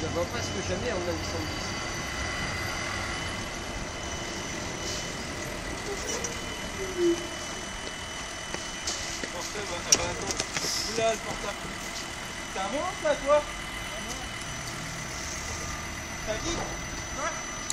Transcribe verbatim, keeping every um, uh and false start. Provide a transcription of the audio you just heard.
voit presque jamais en neuf cent dix. Parfait, bah, ah bah attends. Oula, le portable. T'as un montre là, toi? T'as qui? Quoi?